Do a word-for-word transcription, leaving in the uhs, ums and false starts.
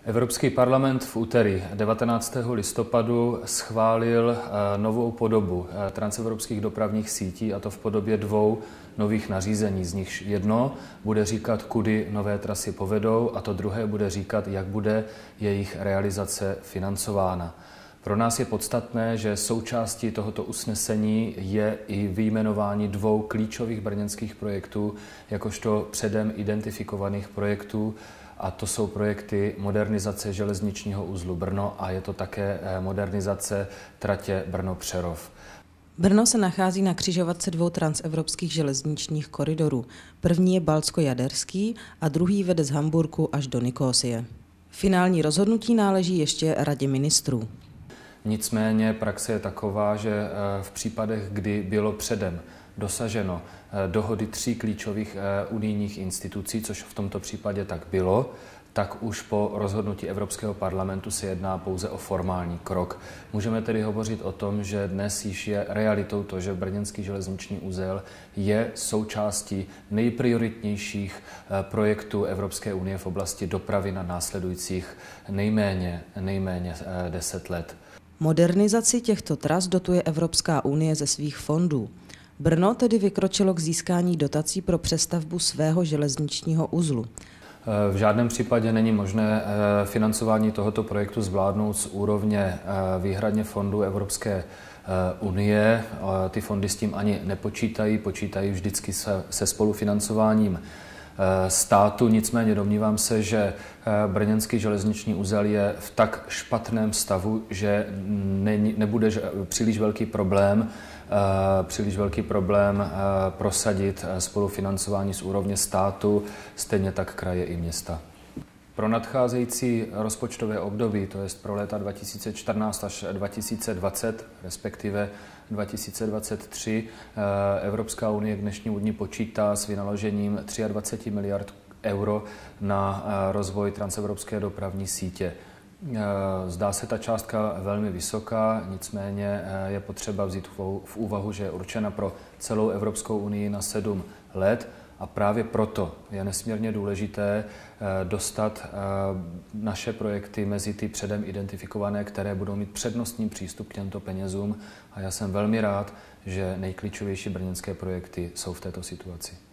Evropský parlament v úterý devatenáctého listopadu schválil novou podobu transevropských dopravních sítí, a to v podobě dvou nových nařízení. Z nichž jedno bude říkat, kudy nové trasy povedou, a to druhé bude říkat, jak bude jejich realizace financována. Pro nás je podstatné, že součástí tohoto usnesení je i vyjmenování dvou klíčových brněnských projektů, jakožto předem identifikovaných projektů, a to jsou projekty modernizace železničního uzlu Brno a je to také modernizace tratě Brno-Přerov. Brno se nachází na křižovatce dvou transevropských železničních koridorů. První je Baltsko-Jaderský a druhý vede z Hamburku až do Nikosie. Finální rozhodnutí náleží ještě Radě ministrů. Nicméně praxe je taková, že v případech, kdy bylo předem dosaženo dohody tří klíčových unijních institucí, což v tomto případě tak bylo, tak už po rozhodnutí Evropského parlamentu se jedná pouze o formální krok. Můžeme tedy hovořit o tom, že dnes již je realitou to, že brněnský železniční uzel je součástí nejprioritnějších projektů Evropské unie v oblasti dopravy na následujících nejméně, nejméně deset let. Modernizaci těchto tras dotuje Evropská unie ze svých fondů. Brno tedy vykročilo k získání dotací pro přestavbu svého železničního uzlu. V žádném případě není možné financování tohoto projektu zvládnout z úrovně výhradně fondů Evropské unie. Ty fondy s tím ani nepočítají, počítají vždycky se, se spolufinancováním státu, nicméně domnívám se, že brněnský železniční uzel je v tak špatném stavu, že ne, nebude příliš velký problém, příliš velký problém prosadit spolufinancování z úrovně státu, stejně tak kraje i města. Pro nadcházející rozpočtové období, to je pro léta dva tisíce čtrnáct až dva tisíce dvacet, respektive dva tisíce dvacet tři, Evropská unie k dnešnímu dni počítá s vynaložením dvacet tři miliard euro na rozvoj transevropské dopravní sítě. Zdá se ta částka velmi vysoká, nicméně je potřeba vzít v úvahu, že je určena pro celou Evropskou unii na sedm let. A právě proto je nesmírně důležité dostat naše projekty mezi ty předem identifikované, které budou mít přednostní přístup k těmto penězům. A já jsem velmi rád, že nejklíčovější brněnské projekty jsou v této situaci.